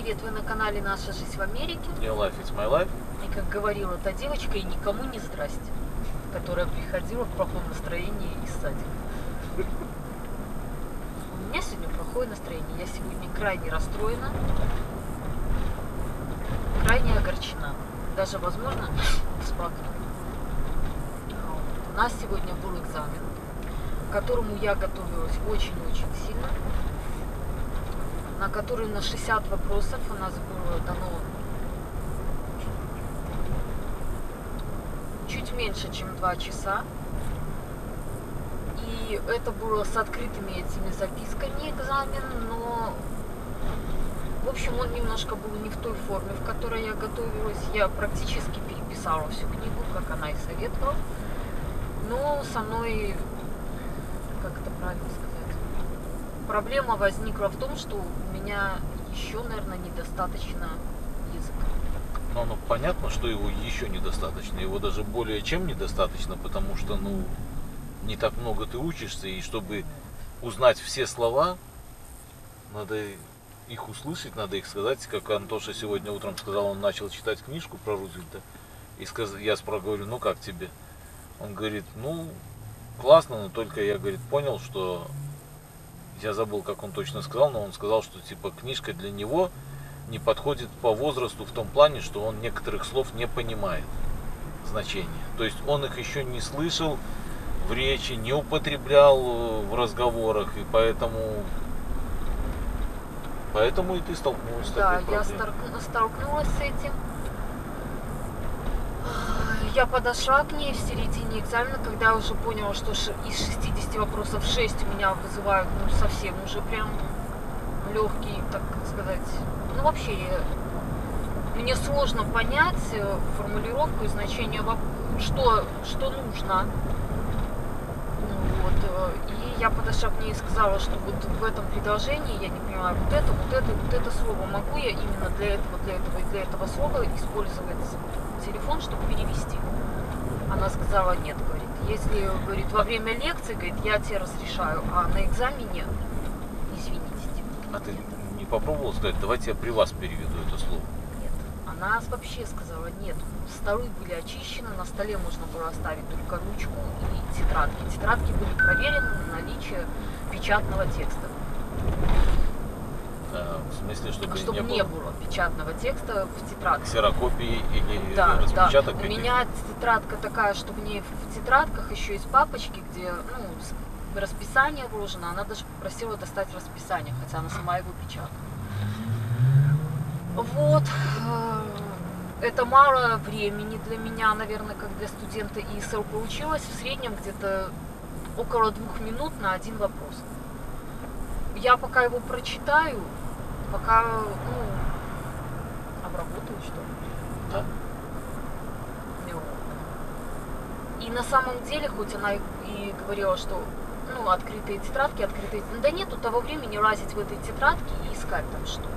привет, вы на канале «Наша жизнь в Америке». Your life is my life. И как говорила та девочка, и никому не здрасте, которая приходила в плохом настроении из садика. У меня сегодня плохое настроение, я сегодня крайне расстроена, крайне огорчена, даже, возможно, всплакнула. У нас сегодня был экзамен, к которому я готовилась очень-очень сильно, на который на 60 вопросов у нас было дано чуть меньше, чем 2 часа. И это было с открытыми этими записками экзамен, но, в общем, он немножко был не в той форме, в которой я готовилась. Я практически переписала всю книгу, как она и советовала. Но со мной, как это правильно сказать, проблема возникла в том, что у меня еще, наверное, недостаточно языка. Ну, понятно, что его еще недостаточно. Его даже более чем недостаточно, потому что, не так много ты учишься, и чтобы узнать все слова, надо их услышать, надо их сказать. Как Антоша сегодня утром сказал, он начал читать книжку про Рузвельта, и я говорю, ну как тебе? Он говорит, классно, но только я, говорит, понял, что я забыл, как он точно сказал, но он сказал, что типа книжка для него не подходит по возрасту в том плане, что он некоторых слов не понимает значения. То есть он их еще не слышал в речи, не употреблял в разговорах, и поэтому и ты столкнулась с такой проблемой. Да, я столкнулась с этим. Я подошла к ней в середине экзамена, когда я уже поняла, что из 60 вопросов 6 у меня вызывают, совсем уже прям легкие, так сказать. Вообще, мне сложно понять формулировку и значение, что нужно. И я подошла к ней и сказала, что вот в этом предложении я не понимаю вот это слово. Могу я именно для этого слова использовать телефон, чтобы перевести? Она сказала, нет, говорит. Если, говорит, во время лекции, говорит, я тебе разрешаю, а на экзамене, извините. А ты не попробовала сказать, давайте я при вас переведу это слово? Нет. Она вообще сказала, нет. Столы были очищены, на столе можно было оставить только ручку и тетрадки. Тетрадки были проверены на наличие печатного текста. В смысле, чтобы не было печатного текста в тетрадке. Ксерокопии или распечаток? Да. У меня тетрадка такая, что в ней в тетрадках еще есть папочки, где расписание вложено. Она даже попросила достать расписание, хотя она сама его печатала. Вот. Это мало времени для меня, наверное, как для студента ИСЛ. Получилось в среднем где-то около 2 минут на один вопрос. Я пока его прочитаю, пока, обработаю, что ли. Да. И на самом деле, хоть она и говорила, что, открытые тетрадки, да нету того времени лазить в этой тетрадке и искать там что-то.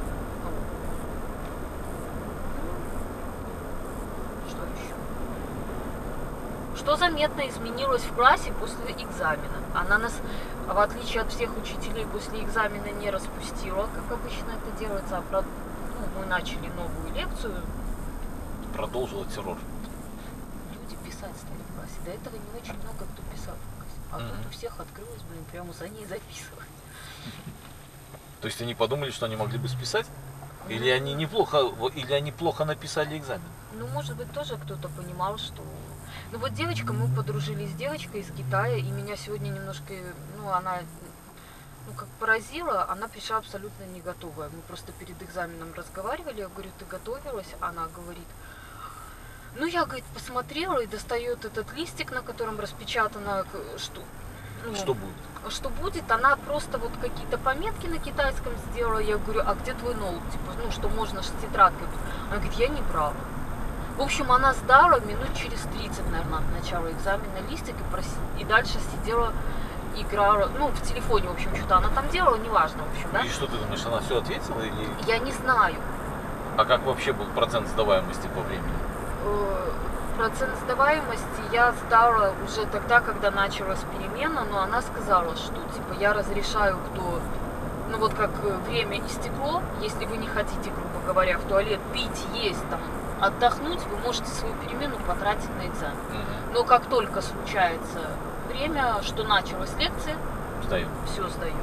Что еще? Что заметно изменилось в классе после экзамена? Она нас, в отличие от всех учителей, после экзамена не распустила, как обычно это делается, а мы начали новую лекцию. Продолжила террор. Люди писать стали в классе. До этого не очень много кто писал в классе. А тут у всех открылось, прямо за ней записывать. То есть они подумали, что они могли бы списать? Или они плохо написали экзамен? Может быть, тоже кто-то понимал, что... вот девочка, мы подружились с девочкой из Китая, и меня сегодня немножко, она, как поразила, она пришла абсолютно не готовая. Мы просто перед экзаменом разговаривали, я говорю, ты готовилась? Она говорит, я, говорит, посмотрела и достает этот листик, на котором распечатано, что будет? Что будет, она просто вот какие-то пометки на китайском сделала. Я говорю, а где твой ноут? Что можно с тетрадкой? Она говорит, я не брала. В общем, она сдала минут через 30, наверное, от начала экзамена листик и дальше сидела, играла, в телефоне, в общем, что-то она там делала, неважно, в общем, да. И что ты думаешь, она все ответила или? Я не знаю. А как вообще был процент сдаваемости по времени? Процент сдаваемости я сдала уже тогда, когда началась перемена, но она сказала, что, я разрешаю, кто ну вот как время истекло, если вы не хотите, грубо говоря, в туалет пить, есть, там, отдохнуть, вы можете свою перемену потратить на экзамен. Но как только случается время, что началась лекция, Сдаем. все сдаем.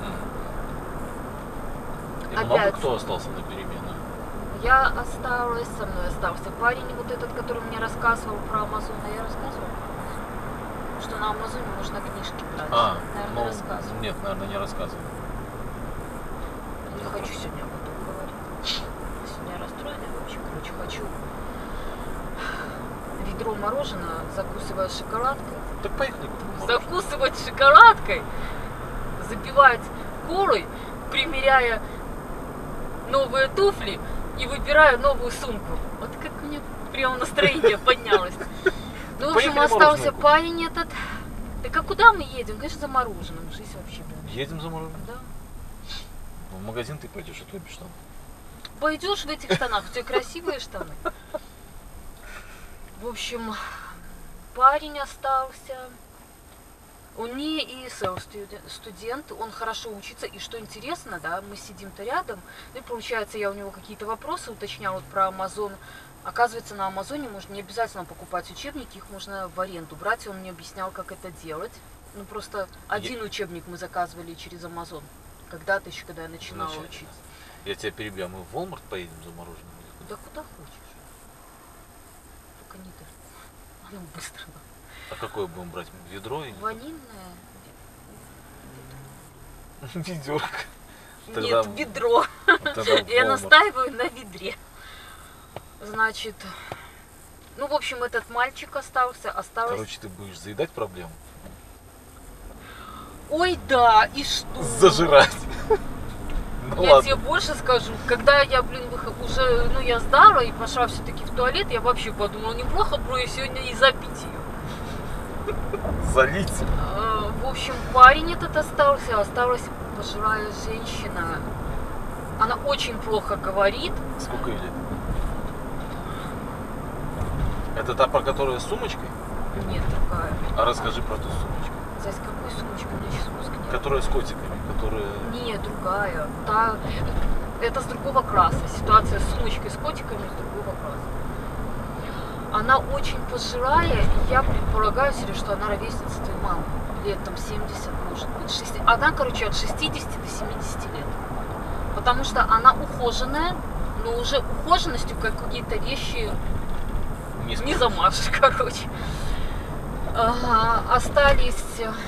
И много кто остался на переменах? Я осталась, со мной остался парень, вот этот, который мне рассказывал про Амазон, а я рассказывала, что на Амазоне можно книжки брать. Наверное, рассказывала. Нет, наверное, не рассказывал. Не хочу сегодня об этом говорить. Сегодня я расстроена вообще, короче, хочу ведро мороженого, закусывая шоколадкой. Так поехали. Закусывать шоколадкой, запивать колой, примеряя новые туфли и выбирая новую сумку. Вот как мне прямо настроение поднялось. Ну, в общем, остался парень этот. Так а куда мы едем? Конечно, за мороженым. Жизнь вообще, да. Едем за мороженым? Да. В магазин ты пойдешь, а то без штанов. Пойдешь в этих штанах, у тебя красивые штаны. В общем, парень остался. Он не ESL студент, он хорошо учится, и что интересно, да, мы сидим-то рядом, и получается, я у него какие-то вопросы уточняла вот про Amazon. Оказывается, на Амазоне можно не обязательно покупать учебники, их можно в аренду брать, и он мне объяснял, как это делать. Ну, просто один учебник мы заказывали через Amazon, когда-то еще, когда я начинала учиться. Я тебя перебью, мы в Walmart поедем за мороженым? Да куда хочешь. Только не так. Оно быстро. А какое будем брать? Ведро? Ванильное. Ведерко. Нет, ведро. Я настаиваю на ведре. Значит, ну, в общем, этот мальчик остался. Короче, ты будешь заедать проблему? Ой, да, и что? Зажирать. Я тебе больше скажу, когда я, уже, я сдала и пошла все-таки в туалет, я вообще подумала, неплохо бы сегодня и запить ее. Залить? В общем, парень этот остался, осталась пожилая женщина. Она очень плохо говорит. Сколько ей лет? Это та, про которую с сумочкой? Нет, другая. А расскажи про ту сумочку. Зась, какой сумочка? У меня сейчас мозг нет. Которая с котиками, которая... Нет, другая. Это с другого класса. Ситуация с сумочкой с котиками с другого класса. Она очень пожилая, и я предполагаю себе, что она ровесница твоей мамы. Лет там 70, может быть, 60. Она, короче, от 60 до 70 лет. Потому что она ухоженная, но уже ухоженностью какие-то вещи не замажешь, короче. Остались...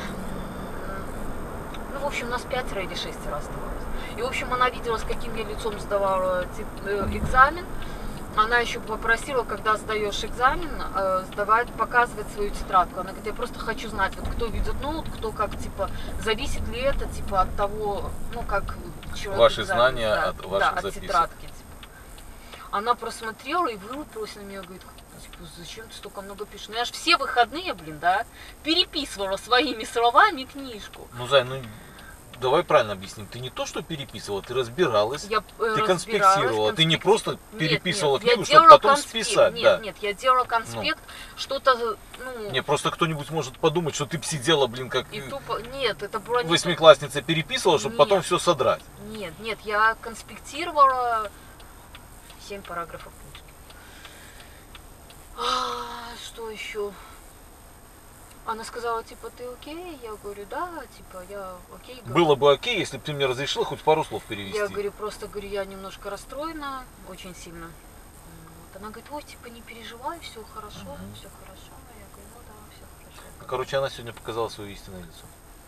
Ну, в общем, нас 5 или 6 осталось. И, в общем, она видела, с каким я лицом сдавала экзамен. Она еще попросила, когда сдаешь экзамен, показывать свою тетрадку. Она говорит, я просто хочу знать, вот кто ведет ноут, кто как, типа, зависит ли это, типа, от того, как человек... Ваши знания от ваших записок. Тетрадки, типа. Она просмотрела и вылупилась на меня, говорит, типа, зачем ты столько много пишешь? Ну, я ж все выходные, переписывала своими словами книжку. Ну, Зай, давай правильно объясним. Ты не то, что переписывала, ты разбиралась, ты конспектировала. Ты не просто переписывала книгу, чтобы потом списать. Нет, я делала конспект, что-то, Не, просто кто-нибудь может подумать, что ты сидела, как Нет, это было не... восьмиклассница переписывала, чтобы потом все содрать. Нет, я конспектировала 7 параграфов книжки. Что еще? Она сказала, типа, ты окей? Я говорю, да, типа, я окей. Было бы окей, если бы ты мне разрешила хоть пару слов перевести. Я говорю, я немножко расстроена, очень сильно. Вот. Она говорит, ой, типа, не переживай, все хорошо, все хорошо. Я говорю, ну да, все хорошо. Короче, она сегодня показала свое истинное лицо.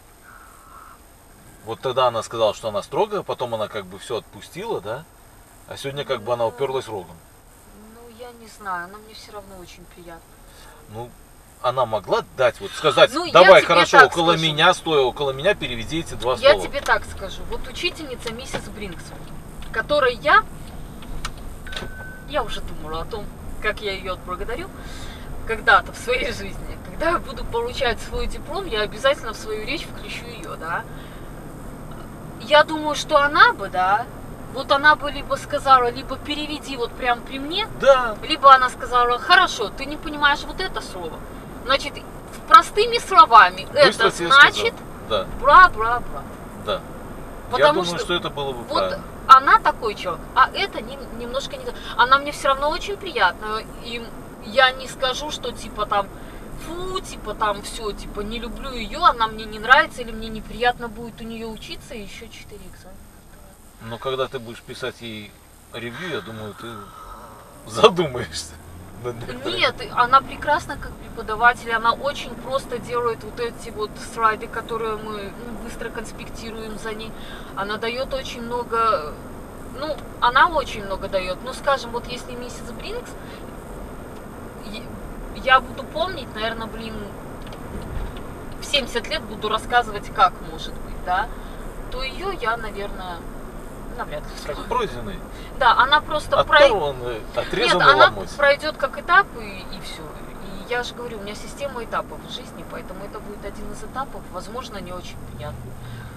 Вот тогда она сказала, что она строгая, потом она все отпустила, да? А сегодня она уперлась рогом. Ну, я не знаю, она мне все равно очень приятна. Она могла дать, сказать, давай, хорошо, стоя около меня, переведи эти 2 слова. Я тебе так скажу. Вот учительница миссис Бринксон, которой я уже думала о том, как я ее отблагодарю когда-то в своей жизни. Когда я буду получать свой диплом, я обязательно в свою речь включу ее, да. Я думаю, что она бы, она бы либо сказала, либо переведи прям при мне, да. Либо она сказала, хорошо, ты не понимаешь вот это слово. Значит, простыми словами, быстро это значит да. бла-бла-бла. Да. Потому думаю, что это было бы вот правильно. она такой человек, а это немножко не... Она мне все равно очень приятна. И я не скажу, что типа там, фу, типа там все, типа не люблю ее, она мне не нравится, или мне неприятно будет у нее учиться, и еще 4 экзамена. Но когда ты будешь писать ей ревью, я думаю, ты задумаешься. Нет, она прекрасна как преподаватель, она очень просто делает вот эти вот слайды, которые мы быстро конспектируем за ней. Она дает очень много, она очень много дает. Ну, скажем, вот если миссис Бринкс, я буду помнить, наверное, в 70 лет буду рассказывать, как может быть, да, то ее я, наверное, навряд ли Как вспомню. пройденный. Да, она просто Оторванный, Нет, отрезанный она ломоть. пройдет как этап и все. И я же говорю, у меня система этапов в жизни, поэтому это будет один из этапов, возможно, не очень приятный.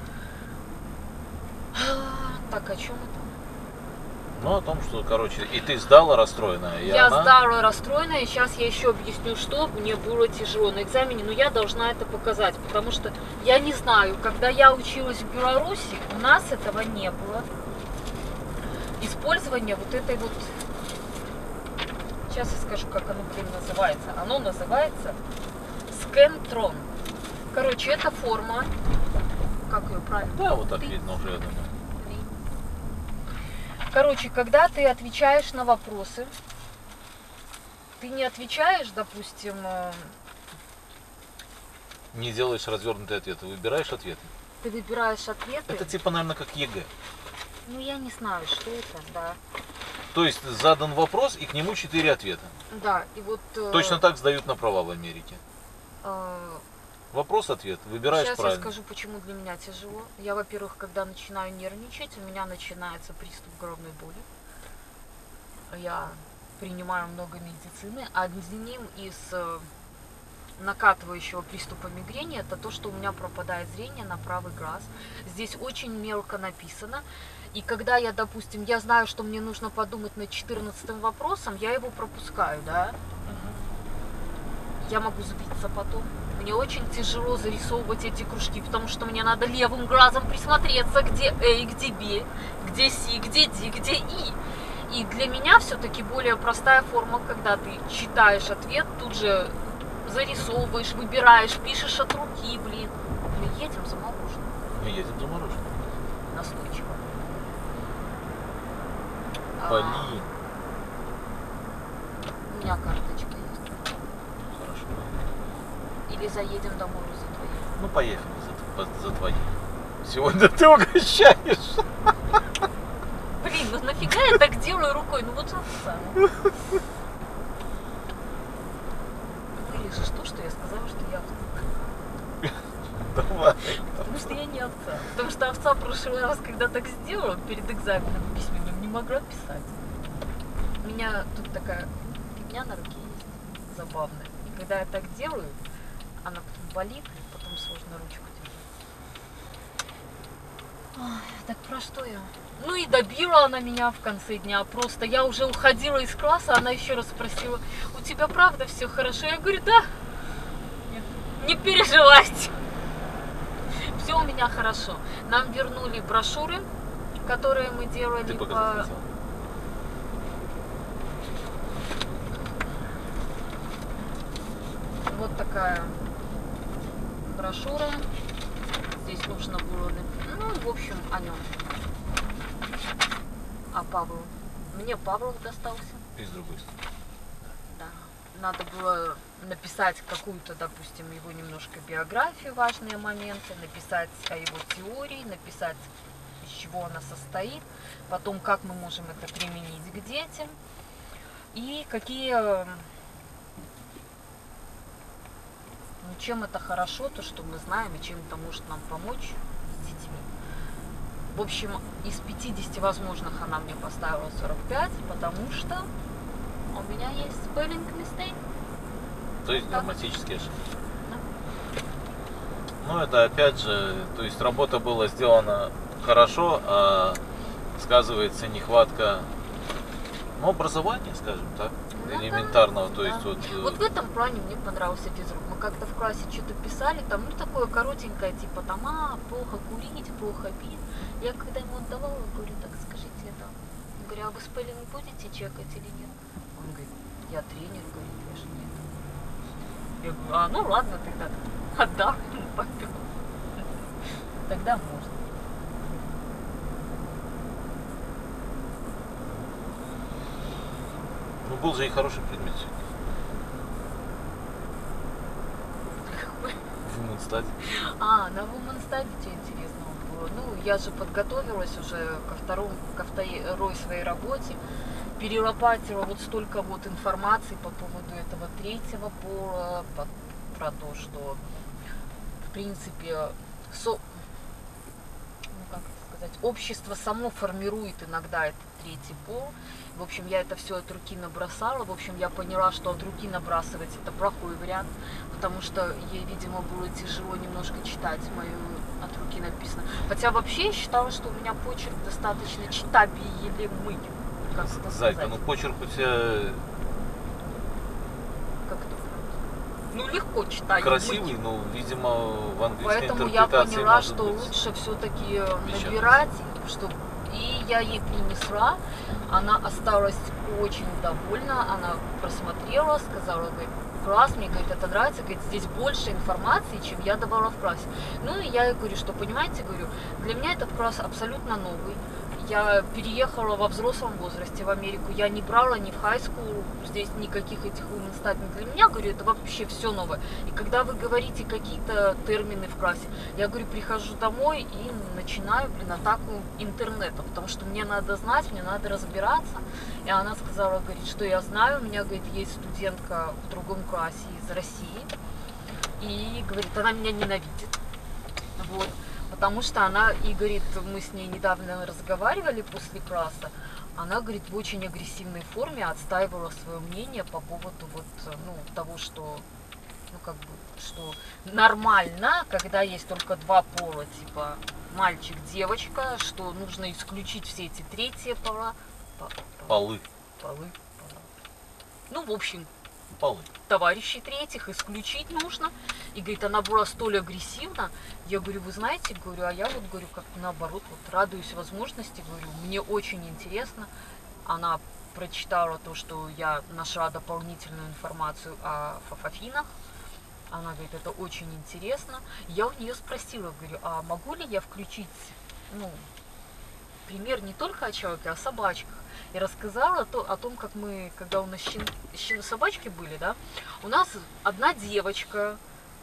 Так, о чем это? Ну, о том, что, короче, и ты сдала расстроенная, и Я она... сдала расстроенная, и сейчас я еще объясню, что мне было тяжело на экзамене, но я должна это показать, потому что я не знаю, когда я училась в Беларуси, у нас этого не было. Использование вот этой вот... Сейчас я скажу, как оно, называется. Оно называется Скэнтрон. Короче, это форма... Как ее правильно? Да, вот так видно уже, я думаю. Короче, когда ты отвечаешь на вопросы, ты не отвечаешь, допустим... Не делаешь развернутый ответ, ты выбираешь ответы. Ты выбираешь ответы. Это типа, наверное, как ЕГЭ. Ну, я не знаю, что это, да. То есть задан вопрос, и к нему 4 ответа. Да, и вот... Точно так сдают на права в Америке. Вопрос-ответ, выбираешь Сейчас правильно. я скажу, почему для меня тяжело. Я, во-первых, когда начинаю нервничать, у меня начинается приступ головной боли. Я принимаю много медицины. Одним из накатывающего приступа мигрени это то, что у меня пропадает зрение на правый глаз. Здесь очень мелко написано. И когда я, допустим, я знаю, что мне нужно подумать над 14-м вопросом, я его пропускаю, да? Я могу сбиться потом. Мне очень тяжело зарисовывать эти кружки, потому что мне надо левым глазом присмотреться, где A, где B, где C, где D, где E. И для меня все-таки более простая форма, когда ты читаешь ответ, тут же зарисовываешь, выбираешь, пишешь от руки, блин. Мы едем за мороженым. Мы едем за мороженым. Настойчиво. Полин. У меня карточка есть. Хорошо. Или заедем домой за твоей. Ну, поехали за твои. Сегодня ты угощаешь. Блин, ну нафига я так делаю рукой? Ну вот что самое. Вырежешь то, что я сказала, что я овца. Давай. Потому что я не овца. Потому что овца в прошлый раз, когда так сделала перед экзаменом письменным, не могла писать. У меня тут такая фигня на руке есть, забавная. И когда я так делаю, она потом болит, и потом сложно ручку держать. Ой, так про что я? Ну и добила она меня в конце дня. Просто я уже уходила из класса, она еще раз спросила: у тебя правда все хорошо? Я говорю: да. Не переживайте. Все у меня хорошо. Нам вернули брошюры, которые мы делали Ты по... показать хотел? Вот такая брошюра. Здесь нужно было... Ну, в общем, о нем. А Павел? Мне Павлов достался. И с другой стороны. Да. Надо было написать какую-то, допустим, его немножко биографию, важные моменты, написать о его теории, написать, из чего она состоит, потом, как мы можем это применить к детям, и какие... Ну, чем это хорошо, то, что мы знаем, и чем это может нам помочь с детьми. В общем, из 50 возможных она мне поставила 45, потому что у меня есть spelling mistake. То есть грамматические ошибки. Ну, это опять же, то есть работа была сделана хорошо, а сказывается нехватка Ну, образование, скажем так, Ну, элементарного, да, то есть да. вот... Вот в этом плане мне понравился физрук. Мы как-то в классе что-то писали, там, ну, такое коротенькое, типа, там, плохо курить, плохо пить. Я когда ему отдавала, говорю, так, скажите, это, говорю, а вы спеллинг будете чекать или нет? Он говорит, я тренер, говорит, я же нет. Я говорю, ну, ладно, тогда отдам, пойду. Тогда можно. Ну, был же и хороший предмет сегодня. В Уманстаде. На Woman's что интересного было? Ну, я же подготовилась уже ко второй своей работе, перелопатила вот столько вот информации по поводу этого третьего пола, про то, что, в принципе, как это сказать, общество само формирует иногда этот третий пол. В общем, я это все от руки набросала. В общем, я поняла, что от руки набрасывать это плохой вариант, потому что ей, видимо, было тяжело немножко читать мою от руки написано. Хотя вообще я считала, что у меня почерк достаточно читабельный. Как это Зайка, сказать? ну почерк у тебя Как это? Ну, легко читать. красивый, но, видимо, в английской Поэтому я интерпретации поняла, может что быть лучше все-таки печатать. набирать, чтобы... И я ей принесла, она осталась очень довольна, она просмотрела, сказала, говорит, класс, мне, говорит, это нравится, говорит, здесь больше информации, чем я давала в классе. Ну и я ей говорю, что, понимаете, говорю, для меня этот класс абсолютно новый. Я переехала во взрослом возрасте в Америку, я не брала ни в хай-скул, здесь никаких этих women's. Для меня, говорю, это вообще все новое. И когда вы говорите какие-то термины в классе, я, говорю, прихожу домой и начинаю, атаку интернета, потому что мне надо знать, мне надо разбираться. И она сказала, говорит, что я знаю, у меня, говорит, есть студентка в другом классе из России, и, говорит, она меня ненавидит. Вот. Потому что она, и говорит, мы с ней недавно разговаривали после класса, она, говорит, в очень агрессивной форме отстаивала свое мнение по поводу вот, ну, того, что, ну, как бы, что нормально, когда есть только два пола, типа мальчик, девочка, что нужно исключить все эти третьи пола. полы. Ну, в общем, Полы. товарищей третьих исключить нужно. И, говорит, она была столь агрессивна. Я говорю, вы знаете, говорю, а я вот, говорю, как наоборот, вот радуюсь возможности, говорю, мне очень интересно. Она прочитала то, что я нашла дополнительную информацию о фафафинах. Она говорит, это очень интересно. Я у нее спросила, говорю, а могу ли я включить, ну, пример не только о человеке, а о собачках. И рассказала о том, как мы, когда у нас собачки были, да, у нас одна девочка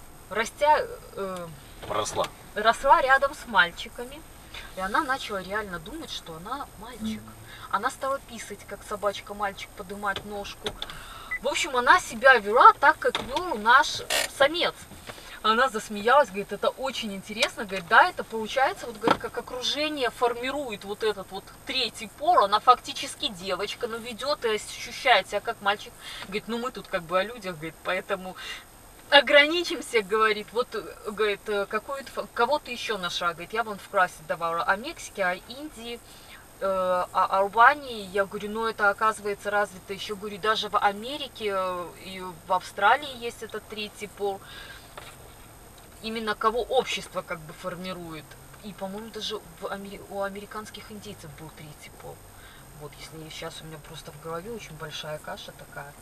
росла рядом с мальчиками, и она начала реально думать, что она мальчик. Она стала писать, как собачка, мальчик, поднимать ножку. В общем, она себя вела так, как вел наш самец. Она засмеялась, говорит, это очень интересно, говорит, да, это получается, вот, говорит, как окружение формирует вот этот вот третий пол, она фактически девочка, но ведет и ощущает себя как мальчик. Говорит, ну мы тут как бы о людях, говорит, поэтому ограничимся, говорит, вот, говорит, кого-то еще нашла, говорит, я вон в классе давала о Мексике, о Индии, о Албании, я говорю, ну это оказывается развито еще, говорю, даже в Америке и в Австралии есть этот третий пол. Именно кого общество как бы формирует. И, по-моему, даже у американских индейцев был третий пол. Вот, если сейчас у меня просто в голове очень большая каша такая.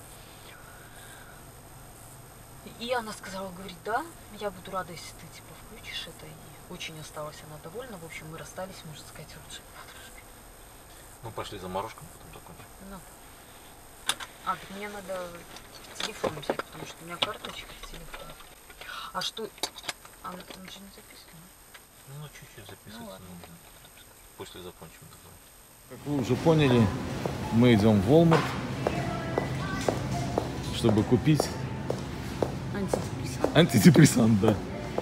И она сказала, говорит, да, я буду рада, если ты, типа, включишь это. И очень осталась она довольна. В общем, мы расстались, можно сказать, лучшей подружкой. Ну, пошли за морожком, потом закончим. Ну. Так мне надо телефон взять, потому что у меня карточка, телефон. А что? Там же не записано? Ну, чуть-чуть записывается. Ну, ладно. После закончим. Как вы уже поняли, мы идем в Walmart, чтобы купить антидепрессант, да.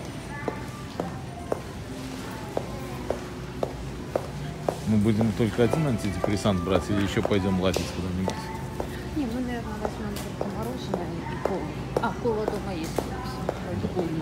Мы будем только один антидепрессант брать или еще пойдем лазить куда-нибудь? Не, мы, наверное, возьмем только мороженое и колу. Кола дома есть. Вроде полная.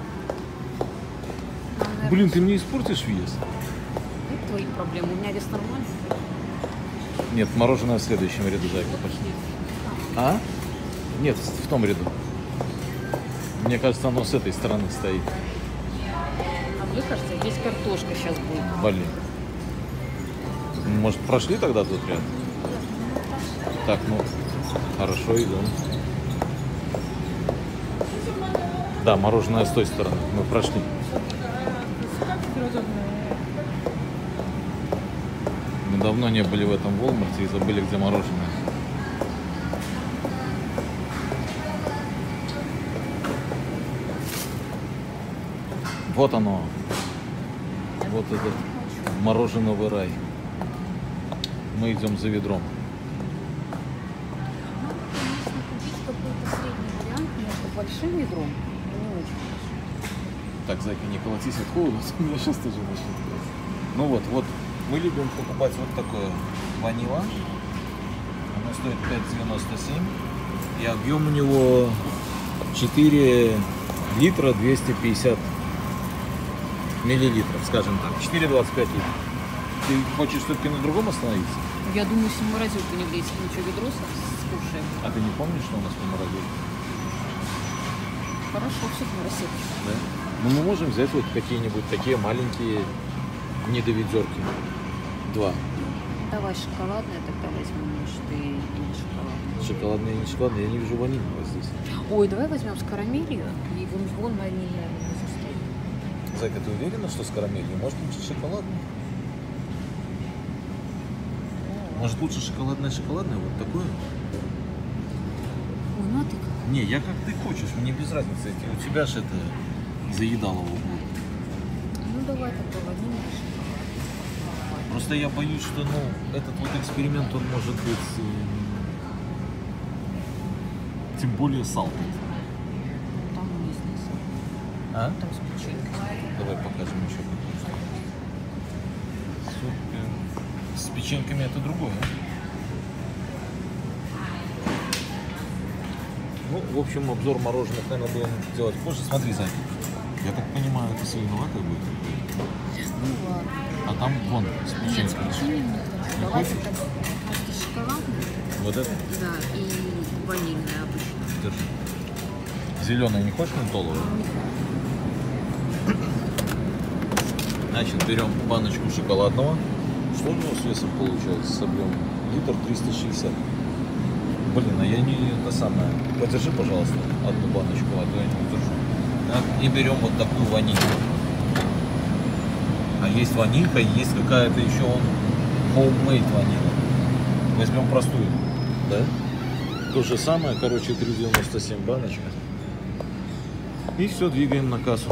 Блин, ты мне испортишь въезд? Это твои проблемы. У меня вес нормальный. Нет, мороженое в следующем ряду, зайка, пошли. А? Нет, в том ряду. Мне кажется, оно с этой стороны стоит. А мне кажется, здесь картошка сейчас будет. Блин. Может, прошли тогда тот ряд? Так, ну, хорошо, идем. Да, мороженое с той стороны. Мы прошли. Мы давно не были в этом Walmart и забыли, где мороженое. Вот оно. Вот этот мороженовый рай. Мы идем за ведром. Конечно, купить какой-то средний вариант между большим ведром и не очень большим. Так, зайка, не колотись от холода, у меня сейчас тоже начнет колоть. Ну вот, мы любим покупать вот такое ванила. Оно стоит 5,97. И объем у него 4 литра 250 миллилитров, скажем так. 4,25 литров. Ты хочешь все-таки на другом остановиться? Я думаю, если в морозилку не влезет, мы что, ведро скушаем? А ты не помнишь, что у нас по морозилке? Хорошо, все на рассеточку. Да? Ну, мы можем взять вот какие-нибудь такие маленькие недоведерки. 2. Давай шоколадное тогда возьмем, может, и не шоколадное. Шоколадные и не шоколадные. Я не вижу ванильного здесь. Ой, давай возьмем с карамелью, и вон ванильное внизу стоит. Зайка, ты уверена, что с карамелью? Может, лучше шоколадное? Может, лучше шоколадное, вот такое? Ой, ну а ты как? Не, я как ты хочешь, мне без разницы. У тебя же это заедало в углу. Ну давай тогда ванильное шоколад. Просто я боюсь, что этот вот эксперимент, он может быть тем более salted. Там не снизу. А? Там с печенькой. Давай покажем еще. Супер. С печеньками это другое. Ну, в общем, обзор мороженых, наверное, будем делать позже. Смотри, Зайка. Я так понимаю, это соленоватое будет. Ну ладно. А там вон с Нет, с печеньками. печеньем не хочу. Не Давай хочешь? тогда просто шоколадное. Вот это? Да, и ванильное обычно. Держи. Зеленое не хочешь ментоловое? Значит, берем баночку шоколадного. Что у него с весом получается, с объемом? Литр 360. Блин, а я не это самое. Подержи, пожалуйста, одну баночку, а то я не удержу. Так, и берем вот такую ванильку. А есть ванилька, есть какая-то еще homemade ванила. Возьмем простую. Да? То же самое, короче, 3,97 баночка. И все, двигаем на кассу.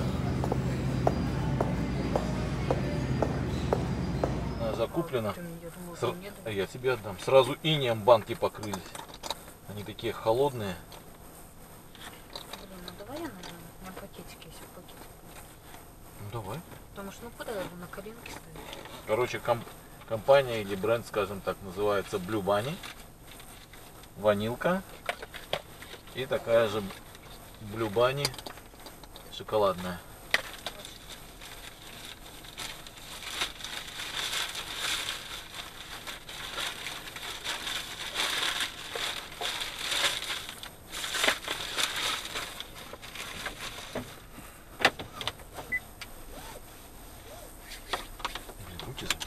Закуплено. Я тебе отдам. Сразу инеем банки покрылись. Они такие холодные. Блин, ну давай я найду. У меня пакетики есть в пакете. Ну давай. Потому что, ну куда его на коленке ставить? Короче, компания или бренд, скажем так, называется Blue Bunny. Ванилка. И такая же Blue Bunny шоколадная. Руки замерзли.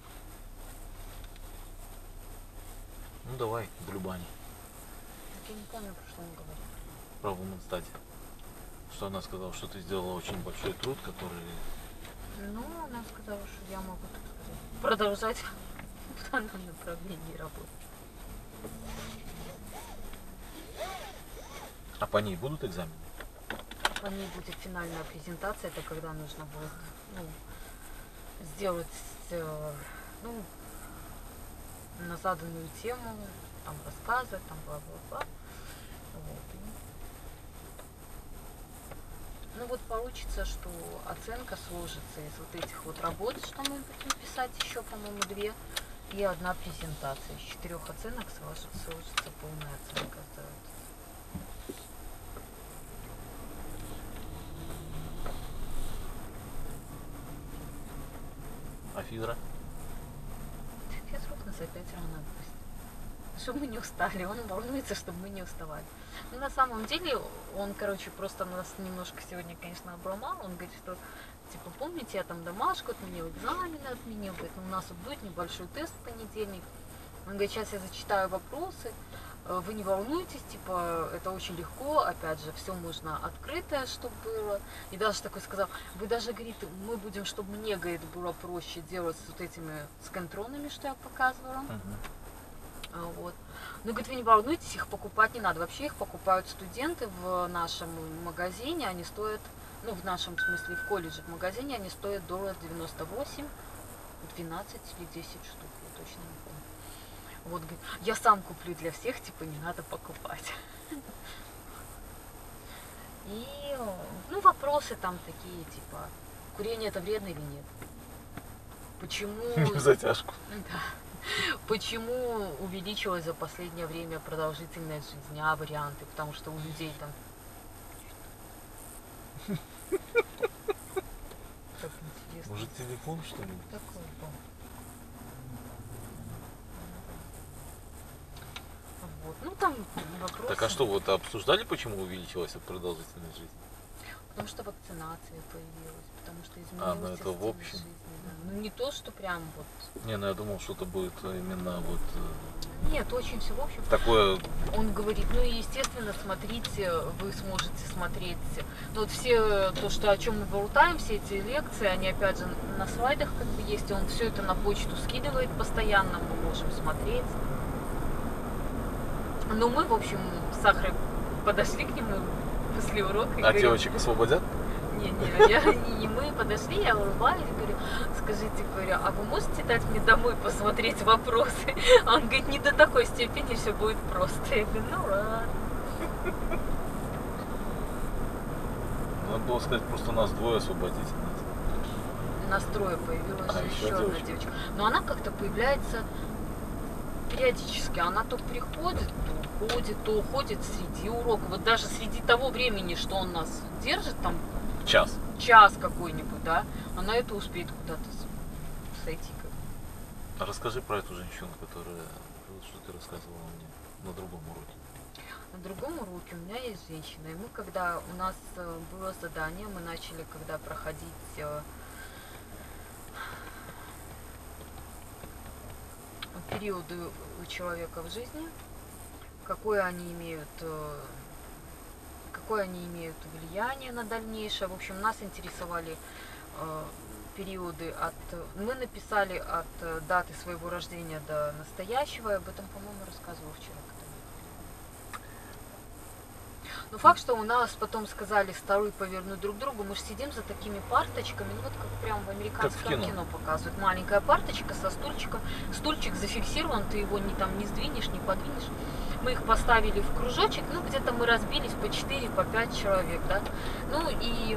Ну давай, Blue Bunny. Я не помню, про что он говорит. Про Women's Study. Что она сказала, что ты сделала очень большой труд, который... Ну, она сказала, что я могу, так сказать, продолжать в данном направлении работать. А по ней будут экзамены? По ней будет финальная презентация, это когда нужно будет сделать на заданную тему, там рассказы, там бла-бла-бла. Вот. Ну вот получится, что оценка сложится из вот этих вот работ, что мы будем писать еще, по-моему, 2, и 1 презентация. Из 4 оценок сложится полная оценка. А физра? Физрук нас опять рано отпустил. чтобы мы не устали. Он волнуется, чтобы мы не уставали. Но на самом деле он, короче, просто нас немножко сегодня, конечно, обломал. Он говорит, что, типа, помните, я там домашку отменил, экзамены отменил. Говорит, у нас вот будет небольшой тест в понедельник. Он говорит, сейчас я зачитаю вопросы. Вы не волнуйтесь, типа, это очень легко, опять же, все можно открытое, чтобы было. И даже такой сказал, вы даже, говорит, мы будем, чтобы мне, говорит, было проще делать с вот этими скантронами, что я показывала. Вот. Ну, говорит, вы не волнуйтесь, их покупать не надо. Вообще их покупают студенты в нашем магазине, они стоят, ну, в нашем смысле, в колледже, в магазине, они стоят $98, 12 или 10 штук, я точно не помню. Вот, говорит, я сам куплю для всех, типа, не надо покупать. И, ну, вопросы там такие, типа, курение это вредно или нет? Почему... В затяжку. Да. Почему увеличилась за последнее время продолжительность жизни, варианты? Потому что у людей там... Так интересно. Может, телефон, что ли? Такой был. Вот. Ну, там вопросы. Так а что, вот обсуждали, почему увеличилась продолжительность жизни? Потому что вакцинация появилась, потому что ну изменилась это в стиль общем. жизни, да. Ну, не то, что прям вот... Не, ну я думал, что это будет именно вот Нет, очень все в общем. такое. Он говорит, ну и естественно, смотрите, вы сможете смотреть. Ну вот все то, что о чем мы болтаем, все эти лекции, они опять же на слайдах как бы есть, он все это на почту скидывает постоянно, мы можем смотреть. Но мы, в общем, с Сахарой подошли к нему после урока. А говорю, девочек освободят? не мы подошли, я улыбаюсь, говорю, скажите, говорю, а вы можете дать мне домой посмотреть вопросы? А он говорит, не до такой степени, все будет просто. Я говорю, ну ладно. Надо было сказать, просто нас двое освободите. Настрое появилась А, еще еще одна девочка. девочка. Но она как-то появляется периодически. Она то приходит, то уходит, то уходит среди уроков. Вот даже среди того времени, что он нас держит, там Час. час какой-нибудь, да, она это успеет куда-то сойти. А расскажи про эту женщину, которая, что ты рассказывала мне на другом уроке. На другом уроке у меня есть женщина, и мы, когда у нас было задание, мы начали, когда проходить периоды у человека в жизни, какое они имеют влияние на дальнейшее. В общем, нас интересовали периоды от... Мы написали от даты своего рождения до настоящего, я об этом, по-моему, рассказывала вчера. Но факт, что у нас потом сказали столы повернуть друг к другу, мы же сидим за такими парточками, ну вот как прям в американском кино показывают. Маленькая парточка со стульчиком, стульчик зафиксирован, ты его не сдвинешь, не подвинешь. Мы их поставили в кружочек, ну где-то мы разбились по 4, по 5 человек, да. Ну и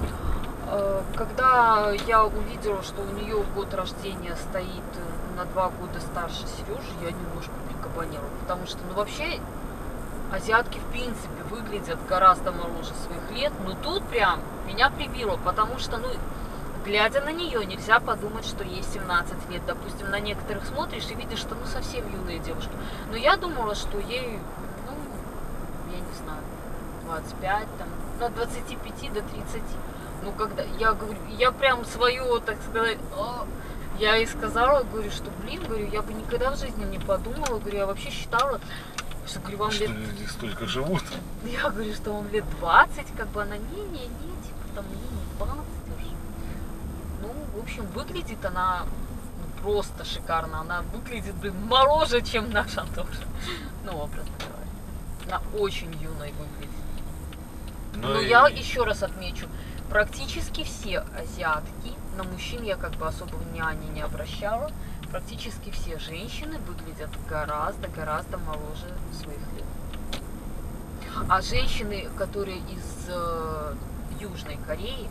когда я увидела, что у нее год рождения стоит на 2 года старше Сережи, я немножко прикабанила, потому что, ну вообще, азиатки в принципе выглядят гораздо моложе своих лет, но тут прям меня прибило, потому что, ну, глядя на нее, нельзя подумать, что ей 17 лет. Допустим, на некоторых смотришь и видишь, что, ну, совсем юные девушки. Но я думала, что ей, ну, я не знаю, 25, там, от 25 до 30. Ну, когда, я говорю, я прям свое, так сказать, я ей сказала, говорю, что, блин, говорю, я бы никогда в жизни не подумала, говорю, я вообще считала, что, говорю, вам что лет... люди столько живут. Я говорю, что вам лет 20, как бы она, не, типа, там, не 20 уже. Ну, в общем, выглядит она просто шикарно, она выглядит, блин, моложе, чем наша тоже. Ну, образно говоря. Она очень юной выглядит. Но я еще раз отмечу, практически все азиатки, на мужчин я как бы особо внимания не обращала, практически все женщины выглядят гораздо моложе своих лет. А женщины, которые из Южной Кореи,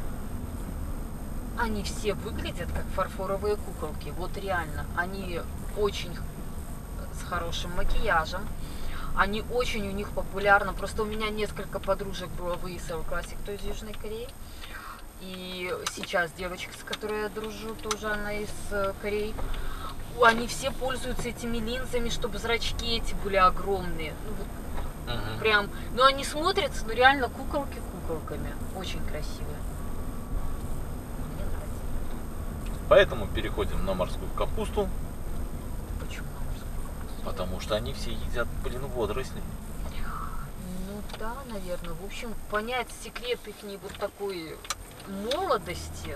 они все выглядят как фарфоровые куколки. Вот реально, они очень с хорошим макияжем. Они очень у них популярны. Просто у меня несколько подружек было в ESL классе, кто из Южной Кореи. И сейчас девочка, с которой я дружу, тоже она из Кореи. они все пользуются этими линзами, чтобы зрачки эти были огромные. Ну, вот прям, ну они смотрятся, ну реально куколки куколками. Очень красивые. Мне нравится. Поэтому переходим на морскую капусту, Почему на морскую капусту? потому что они все едят, водоросли. Ну да, наверное. В общем, понять секрет их вот такой молодости.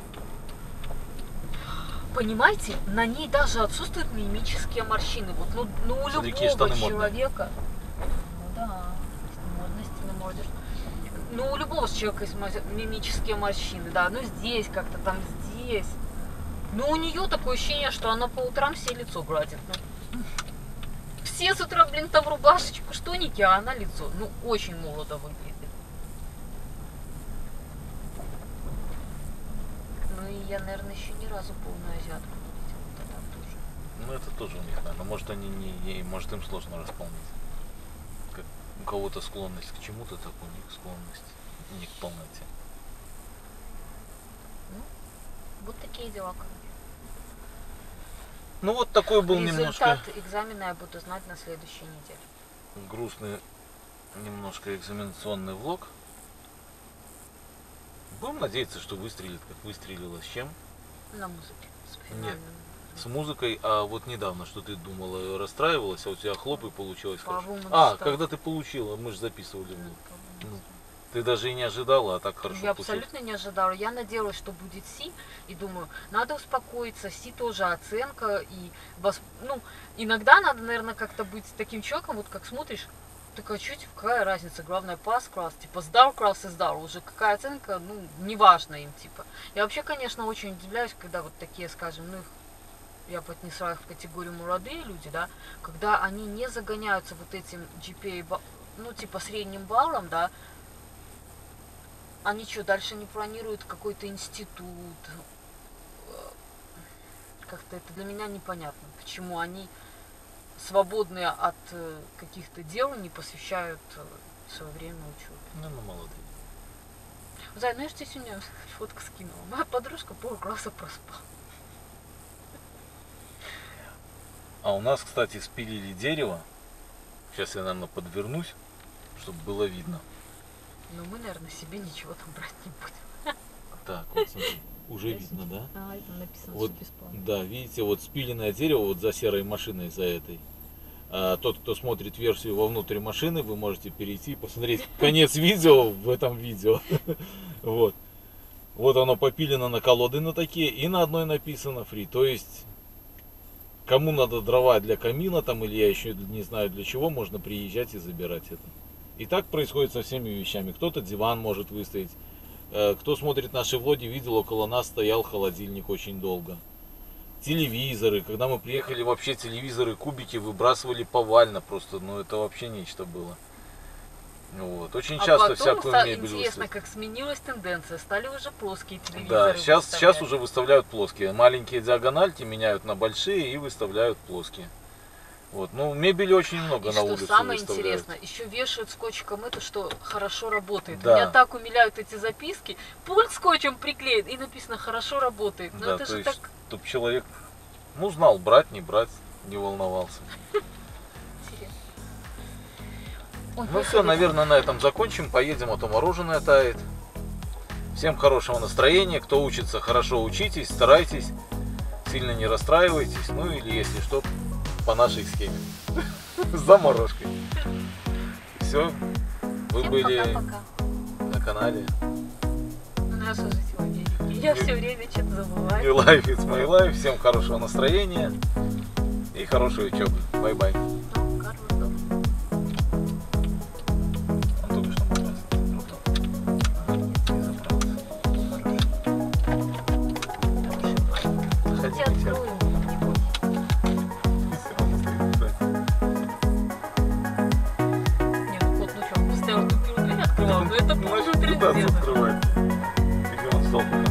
Понимаете, на ней даже отсутствуют мимические морщины. Вот, ну у Смотри, какие любого штаны человека. Ну да, модности намордишь. Ну у любого человека есть мимические морщины, да. Ну здесь как-то, там здесь. Но у нее такое ощущение, что она по утрам все лицо гладит. Ну, все с утра, блин, там рубашечку, штоники, а она лицо. Ну, очень молодо выглядит. Ну и я, наверное, еще ни разу полную азиатку не видела. Вот это тоже. Ну это тоже у них, наверное. Может они может им сложно располнить. Как у кого-то склонность к чему-то, так у них склонность не к полноте. Ну, вот такие дела, короче. Ну вот такой был Результат немножко экзамена я буду знать на следующей неделе. грустный, немножко экзаменационный влог. Будем надеяться, что выстрелит, как выстрелило. С чем? На музыке. С Нет. финальным. С музыкой. А вот недавно, что ты думала, расстраивалась, а у тебя хлоп и получилось По хорошо. Woman's А, Star. когда ты получила, мы же записывали Ну, влог. по Woman's Ну, Star. Ты даже и не ожидала, а так хорошо Я получилось. абсолютно не ожидала. Я надеялась, что будет Си, и думаю, надо успокоиться. Си тоже оценка, и ну, иногда надо, наверное, как-то быть таким человеком, вот как смотришь, такая, чуть какая разница, главное пас-класс, типа сдал класс и сдал, уже какая оценка, ну, неважно им, типа. Я вообще, конечно, очень удивляюсь, когда вот такие, скажем, ну, я бы отнесла их в категорию молодые люди, да, когда они не загоняются вот этим GPA, ну, типа средним баллом, да. Они что, дальше не планируют какой-то институт? Как-то это для меня непонятно. Почему они, свободные от каких-то дел, не посвящают свое время учебе. Ну, молодые. Зай, ну я же тебе сегодня фотку скинула. Моя подружка полкласса проспала. А у нас, кстати, спилили дерево. Сейчас я, наверное, подвернусь, чтобы было видно. Но мы, наверное, себе ничего там брать не будем. Так, вот смотри, уже видно, да? А, там написано, Вот, что бесплатно. да, видите, вот спиленное дерево вот за серой машиной, за этой. А тот, кто смотрит версию вовнутрь машины, вы можете перейти и посмотреть конец видео в этом видео. Вот. Вот оно попилено на колоды на такие, и на одной написано free. То есть, кому надо дрова для камина там, или я еще не знаю для чего, можно приезжать и забирать это. И так происходит со всеми вещами. Кто-то диван может выставить. Кто смотрит наши влоги, видел, около нас стоял холодильник очень долго. Телевизоры. Когда мы приехали, вообще телевизоры, кубики выбрасывали повально просто. Ну это вообще нечто было. Вот. Очень часто всякую мебель интересно, выставляют. как сменилась тенденция. Стали уже плоские Да, телевизоры. сейчас уже выставляют плоские. Маленькие диагональки меняют на большие и выставляют плоские. Вот. Ну, мебели очень много И на что улице самое выставляют. интересное, еще вешают скотчиком это, что хорошо работает. Да. Меня так умиляют эти записки. Пульт скотчем приклеит и написано «хорошо работает». Но Да, это то же есть, так чтоб человек, ну, знал, брать, не брать, не волновался. интересно. Ой, Ну все, наверное, на этом закончим. Поедем, а то мороженое тает. Всем хорошего настроения. Кто учится, хорошо учитесь, старайтесь. Сильно не расстраивайтесь. Ну или если что, по нашей схеме. С заморожкой. Все. Вы Всем были пока-пока. на канале У нас уже в Америке. Я все время что-то забываю. New Life It's My Life. Всем хорошего настроения и хорошей учебы. Бай-бай. Ну, Карл дома. Он только что попался. Я Заходите, все. открою, не Не, ну кот, ну что, постоянно тупил дверь открывал, но это Начал полный пытаться трендец. открывать. И он стал